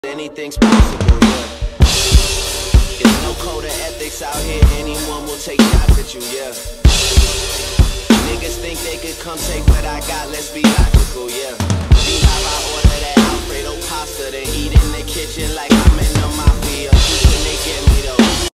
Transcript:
Anything's possible, yeah. There's no code of ethics out here, anyone will take shots at you, yeah. Niggas think they could come take what I got, let's be logical, yeah. Be how I order that Alfredo pie.